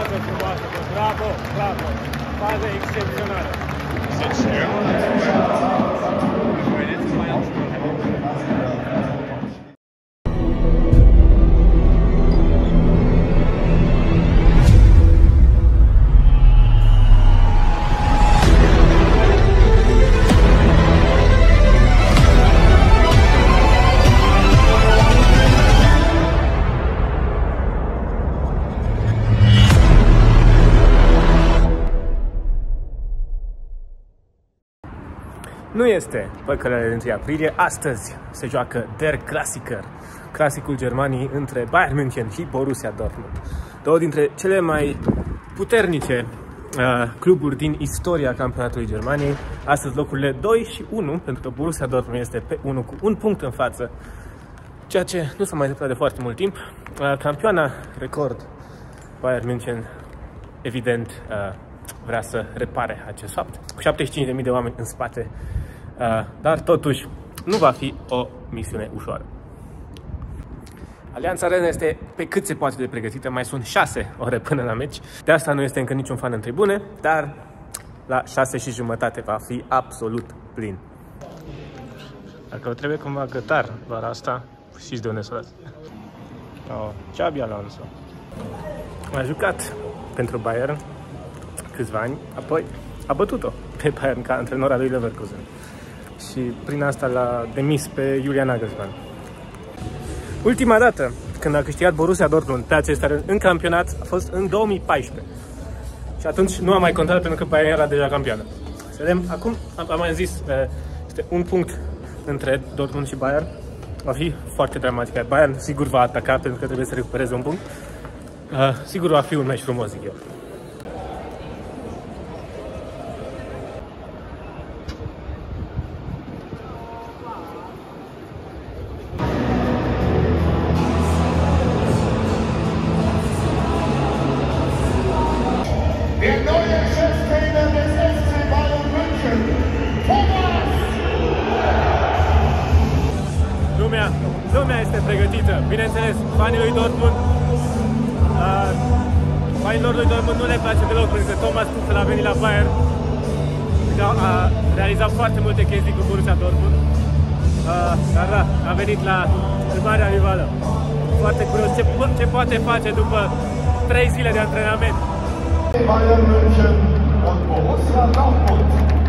fază frumoasă, bravo, bravo, fază excepțională. Nu este păcălele de 1 aprilie, astăzi se joacă Der Klassiker, clasicul Germaniei între Bayern München și Borussia Dortmund. Două dintre cele mai puternice cluburi din istoria campionatului Germaniei. Astăzi locurile 2 și 1, pentru că Borussia Dortmund este pe 1 cu un punct în față, ceea ce nu s-a mai întâmplat de foarte mult timp. Campioana record Bayern München, evident, vrea să repare acest fapt, cu 75.000 de oameni în spate, dar totuși nu va fi o misiune ușoară. Allianz Arena este pe cât se poate de pregătită, mai sunt 6 ore până la meci, de asta nu este încă niciun fan în tribune, dar la 6:30 va fi absolut plin. Dacă o trebuie cumva gătar vara asta, știți de unde să dați. Xabi Alonso a jucat pentru Bayern câțiva ani, apoi a bătut-o pe Bayern ca antrenor al lui Leverkusen și prin asta l-a demis pe Julian Nagelsmann. Ultima dată când a câștigat Borussia Dortmund pe acest teren în campionat a fost în 2014 și atunci nu a mai contat pentru că Bayern era deja campioană. Să vedem, acum am mai zis, este un punct între Dortmund și Bayern, va fi foarte dramatic. Bayern sigur va ataca pentru că trebuie să recupereze un punct, sigur va fi un meci frumos, zic eu. Lumea este pregătită, bineînțeles, fanii lui Dortmund, fanilor lui Dortmund nu le place deloc, pentru că Thomas Tuchel a venit la Bayern, a realizat foarte multe chestii cu Borussia Dortmund, dar da, a venit la marea rivală. Foarte curios ce poate face după 3 zile de antrenament. Bayern München und Borussia Dortmund.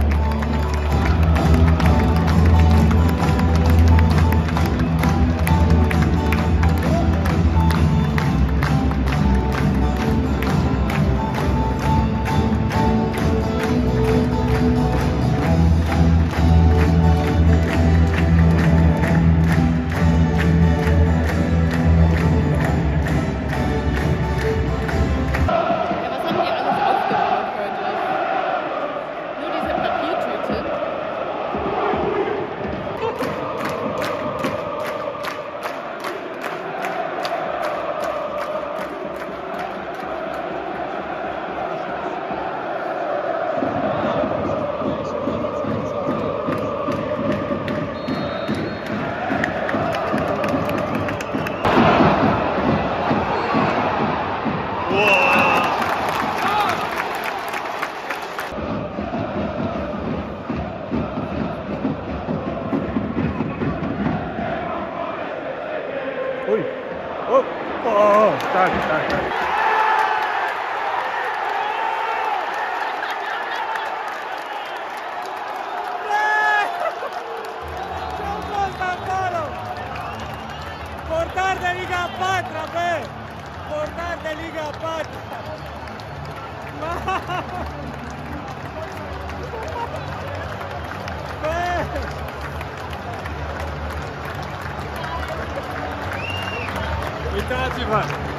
Ui! Stai. Ce-a fost acolo? Portar de Liga 4, bă! Portar de Liga 4! Uitați-vă!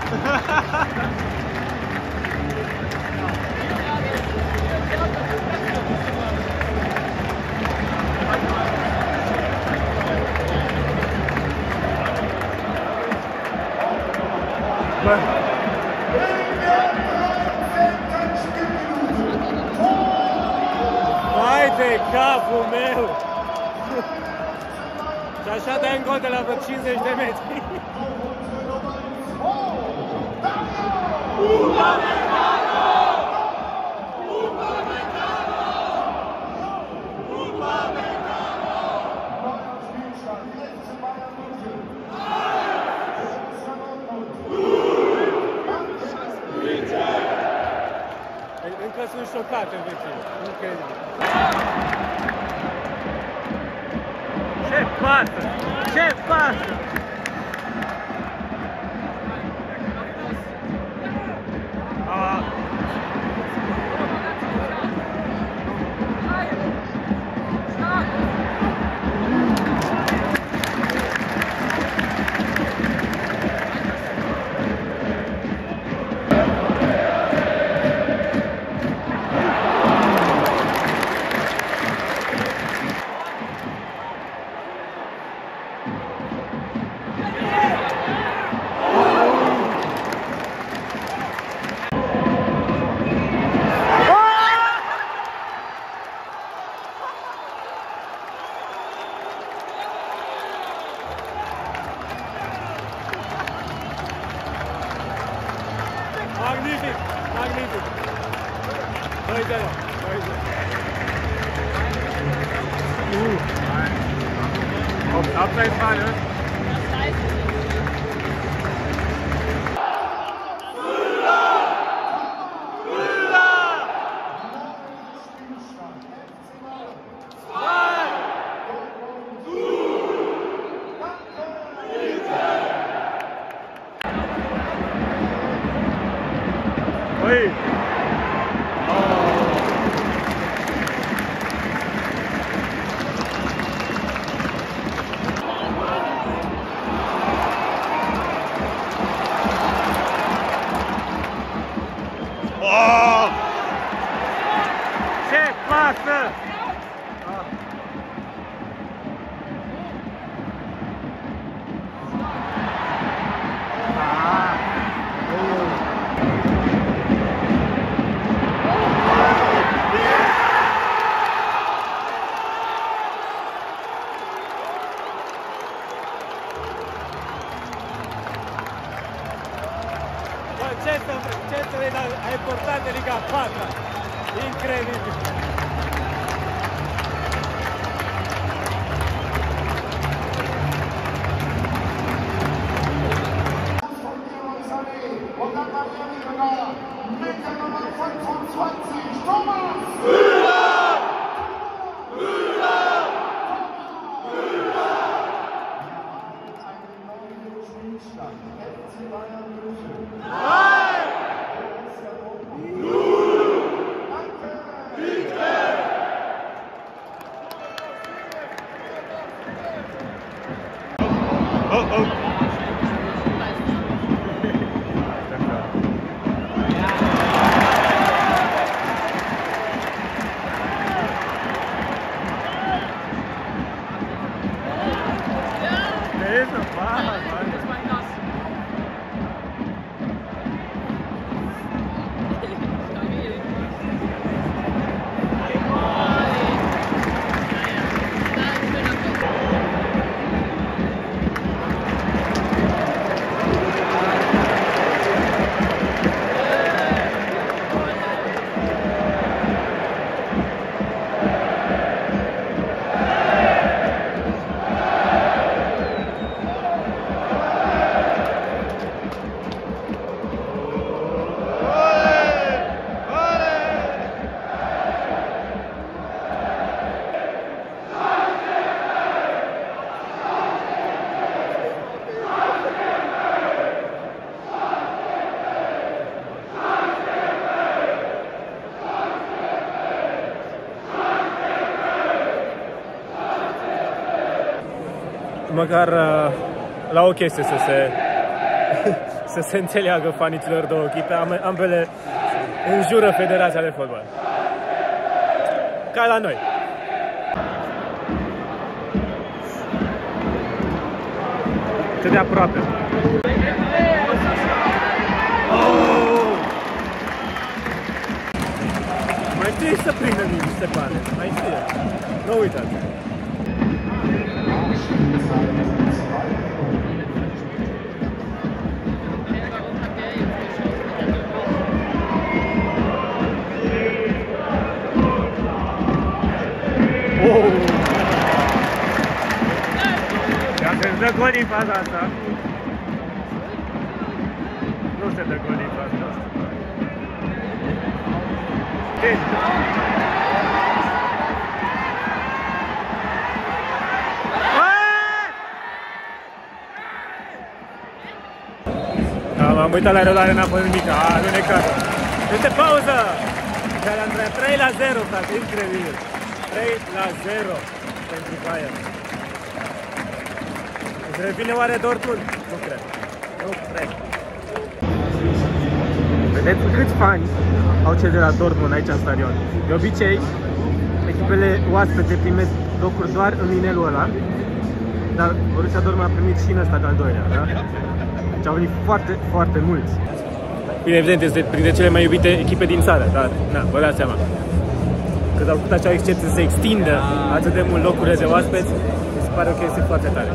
Vai de capul meu! Și așa dai în gol de la vreo 50 de metri. șocat, efectiv. Incredibil. Ce pasă! Ce pasă! Magnific! Magnific! 2-0. Abseits war, ne? Oi! Oh! Ce pasă! Ce să vei, dar ai portat de Liga 4. Incredibil! Măcar la o chestie să se înțeleagă fanii celor două echipe, ambele înjură Federația de Fotbal. Ca la noi. Cât de aproape. Mai știe să prindă niște bani, mai știe. Nu uitați. Dacă îți dă gol în faza asta, nu se dă gol în faza asta. prieteni! M-am uitat la reluare, n-a fost nimic, a alunecat. Este pauză! Iar Andreea, 3-0, frate, incredibil. 3-0 pentru Bayern. Îți revine oare Dortmund? Nu cred. Nu cred. Vedeți câți fani au cei de la Dortmund aici în stadion. De obicei, echipele oaspete primesc locuri doar în inelul ăla, dar Borussia Dortmund a primit și în ăsta de-al doilea, da? Deci au venit foarte, foarte mulți. Bine, evident, este printre cele mai iubite echipe din țară, dar, na, vă dați seama. Când au făcut acea excepție să se extindă atât de mult locurile de oaspeți, mi se pare o chestie foarte tare.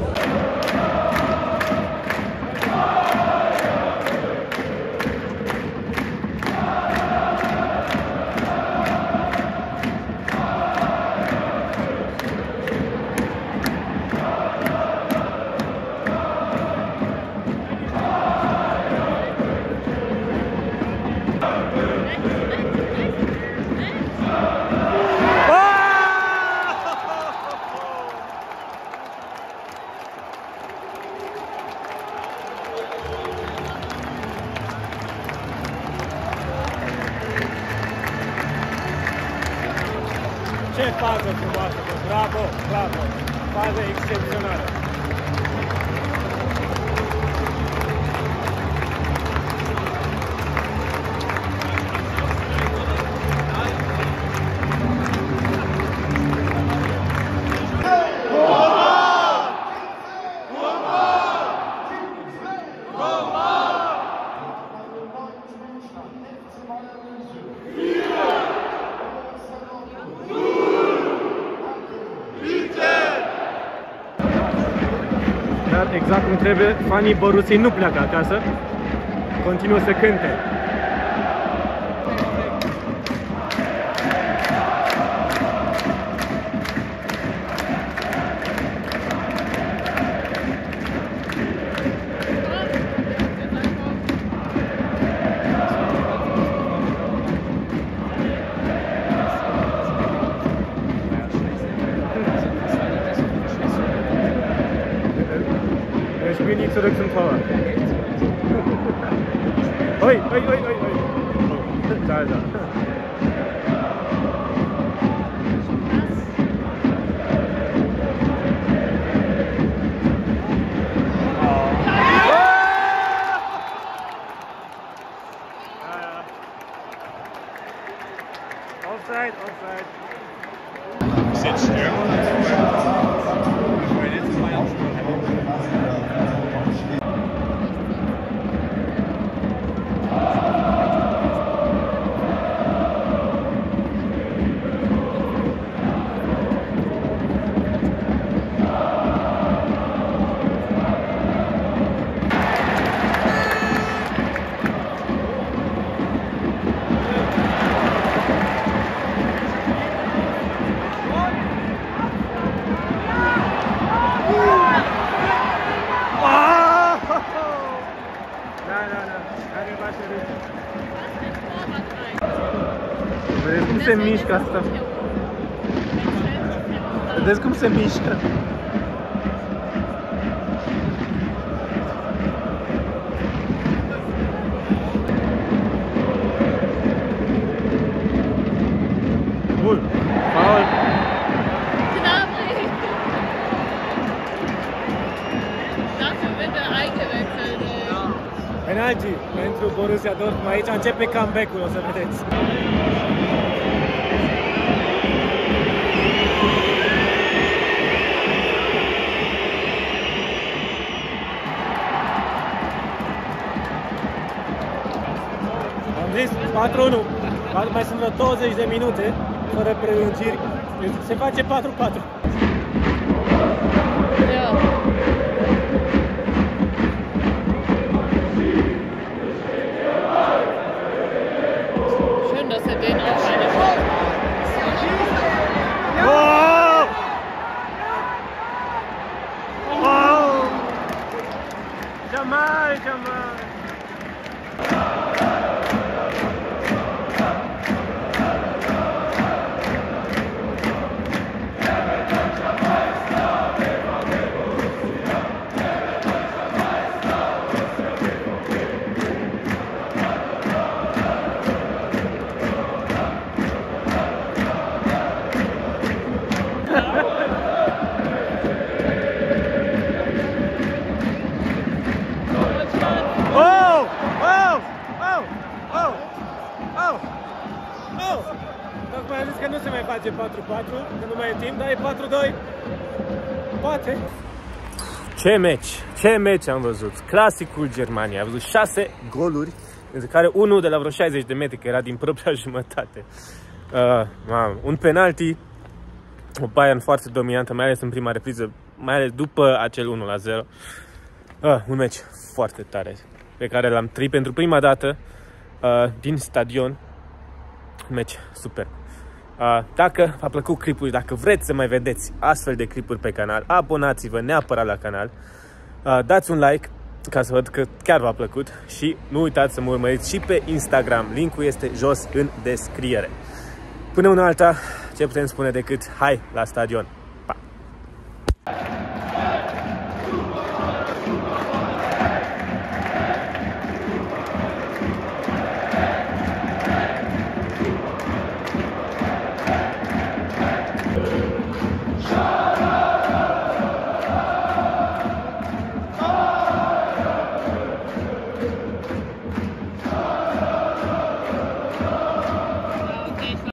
Ce fază frumoasă, bravo, bravo, fază excepțională. Exact cum trebuie, fanii Borussiei nu pleacă acasă, continuă să cânte. Ich bin nie zurück zum Tor. Oi, oi, oi, oi, oi. Oh, da ist er. Offside, offside. Sitzt hier. Vedeți cum se mișcă asta? Vedeți cum se mișcă? Bun, faul. Penalti pentru Borussia Dortmund. Aici începe comeback-ul, o să vedeți. Am zis 4-1. Mai sunt vreo 20 de minute fără prelungiri. Se face 4-4. Jamal, Jamal. Oh! Oh! Oh! Oh! Oh! Oh! Tocmai am zis că nu se mai face 4-4, că nu mai e timp, dar e 4-2. Poate. Ce meci am văzut. Clasicul Germaniei. Am văzut 6 goluri, dintre care unul de la vreo 60 de metri, că era din propria jumătate. Un penalti, o Bayern foarte dominantă, mai ales în prima repriză, mai ales după acel 1-0. Un meci foarte tare, pe care l-am trăit pentru prima dată din stadion. Un meci super. Dacă v-a plăcut clipul, dacă vreți să mai vedeți astfel de clipuri pe canal, abonați-vă neapărat la canal, dați un like ca să văd că chiar v-a plăcut și nu uitați să mă urmăriți și pe Instagram, linkul este jos în descriere. Până una alta, ce putem spune decât hai la stadion! Pa! Shot!